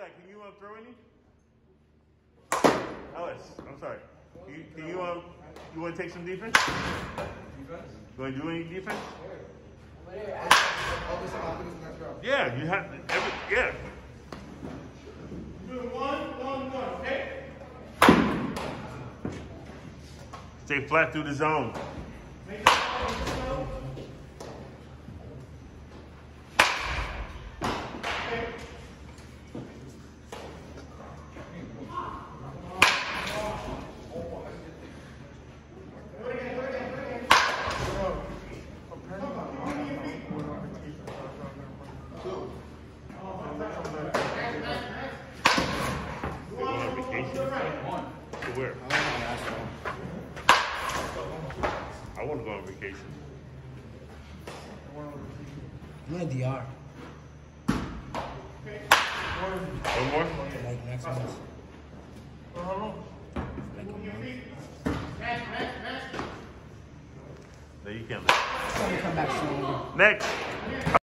guy, can you throw any? Ellis, I'm sorry. Can you want to take some defense? Defense? You want to do any defense? All this happens next round. Yeah, you have to. Yeah. Do one, okay? Stay flat through the zone. Where? I want to go on vacation. I'm in DR. One more? Like next month. No, you can't. I'm gonna come back soon. Next.